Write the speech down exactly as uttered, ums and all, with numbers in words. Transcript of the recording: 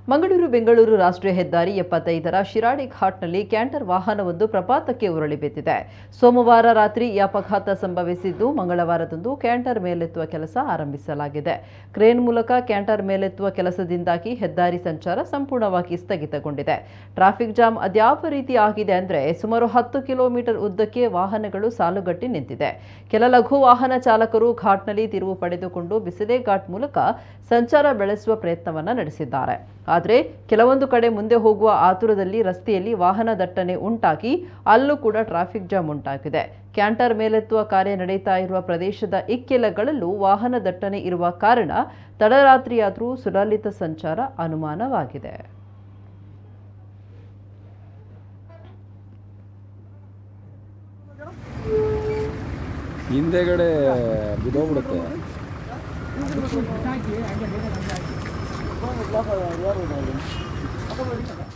ಮಂಗಳೂರು ಬೆಂಗಳೂರು ರಾಷ್ಟ್ರೀಯ ಹೆದ್ದಾರಿ ಎಪ್ಪತ್ತೈದರ ಶಿರಾಡಿ ಘಾಟ್ನಲ್ಲಿ ಕ್ಯಾಂಟರ್ ವಾಹನವೊಂದು ಪ್ರಪಾತಕ್ಕೆ ಉರುಳಿ ಬಿದ್ದಿದೆ. ಸೋಮವಾರ ರಾತ್ರಿ ಈ ಅಪಘಾತ ಸಂಭವಿಸಿದ್ದು, ಮಂಗಳವಾರದಂದು ಕ್ಯಾಂಟರ್ ಮೇಲೆತ್ತುವ ಕೆಲಸ ಆರಂಭಿಸಲಾಗಿದೆ. ಕ್ರೇನ್ ಮೂಲಕ ಕ್ಯಾಂಟರ್ ಮೇಲೆತ್ತುವ ಕೆಲಸದಿಂದಾಗಿ ಹೆದ್ದಾರಿ ಸಂಚಾರ ಸಂಪೂರ್ಣವಾಗಿ ಸ್ಥಗಿತಗೊಂಡಿದೆ. ಟ್ರಾಫಿಕ್ ಜಾಮ್ ಅದ್ಯಾವ ರೀತಿ ಆಗಿದೆ ಅಂದರೆ, ಸುಮಾರು ಹತ್ತು ಕಿಲೋಮೀಟರ್ ಉದ್ದಕ್ಕೆ ವಾಹನಗಳು ಸಾಲುಗಟ್ಟಿ ನಿಂತಿದೆ. ಕೆಲ ಲಘು ವಾಹನ ಚಾಲಕರು ಘಾಟ್ನಲ್ಲಿ ತಿರುವು ಪಡೆದುಕೊಂಡು ಬಿಸಿಲೆ ಘಾಟ್ ಮೂಲಕ ಸಂಚಾರ ಬೆಳೆಸುವ ಪ್ರಯತ್ನವನ್ನ ನಡೆಸಿದ್ದಾರೆ. ಆದರೆ ಕೆಲವೊಂದು ಕಡೆ ಮುಂದೆ ಹೋಗುವ ಆತುರದಲ್ಲಿ ರಸ್ತೆಯಲ್ಲಿ ವಾಹನ ದಟ್ಟಣೆ ಉಂಟಾಗಿ ಅಲ್ಲೂ ಕೂಡ ಟ್ರಾಫಿಕ್ ಜಾಮ್ ಉಂಟಾಗಿದೆ. ಕ್ಯಾಂಟರ್ ಮೇಲೆತ್ತುವ ಕಾರ್ಯ ನಡೆಯುತ್ತಾ ಇರುವ ಪ್ರದೇಶದ ಇಕ್ಕೆಲಗಳಲ್ಲೂ ವಾಹನ ದಟ್ಟಣೆ ಇರುವ ಕಾರಣ ತಡರಾತ್ರಿಯಾದರೂ ಸುಲಲಿತ ಸಂಚಾರ ಅನುಮಾನವಾಗಿದೆ. ಹಿಂದೆಗಡೆ ಬಿದ್ದೋಗ್ಬಿಡುತ್ತೆ. Thank you.